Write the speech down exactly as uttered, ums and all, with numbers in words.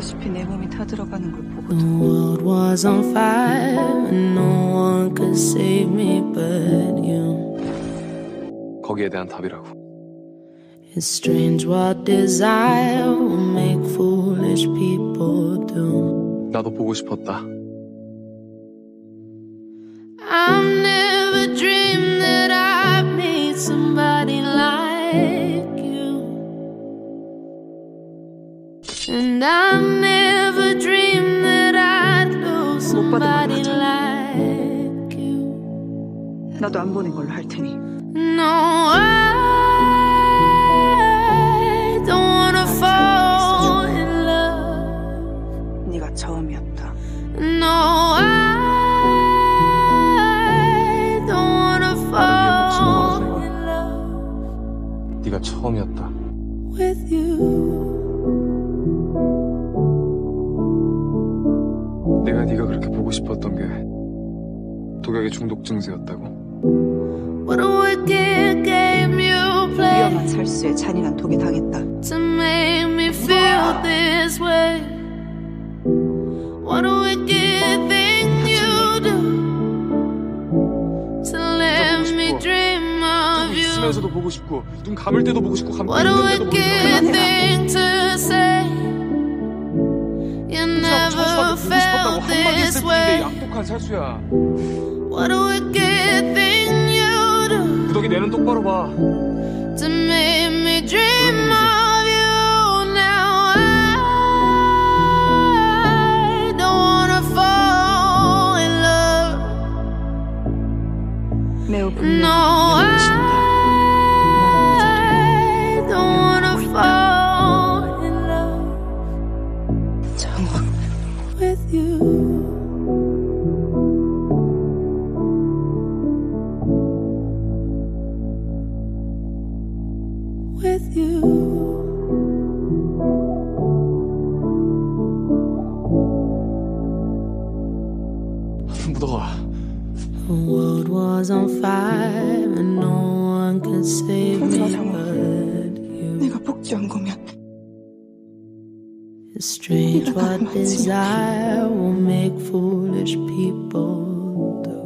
알다시피 내 몸이 타들어가는 걸 보거든. The world was on fire and no one could save me but you. 거기에 대한 답이라고. It's strange what desire will make foolish people do. 나도 보고 싶었다. I've never dreamed that I'd meet somebody like you. And I've never dreamed that I'd lose somebody like you. 나도 안 보낸 걸로 할 테니. No, I don't wanna fall in love. 네가 처음이었다. No, I don't wanna fall in love. 네가 처음이었다. With you. 내가 네가 그렇게 보고 싶었던 게 독약의 중독 증세였다고? What a wicked game you play. 위험한 살수에 잔인한 독에 당했다. To make me feel this way. What a wicked thing you do. To let me dream of you. 있으면서도 보고 싶고 눈 감을 때도 보고 싶고 감고 What a 있는데도 보고 wicked 싶고. thing to say. You never felt this way. 약독한 살수야. What a wicked thing you do. 구덕이 내는 똑바로 봐. To make me dream of you. Now I don't wanna fall in love. 매우 분명히 No, I don't wanna fall in love. 장원. With you. With you. 무더워. The world was on fire and no one could save me but you. 내가 복주한 거면 It's strange what desire will make foolish people do.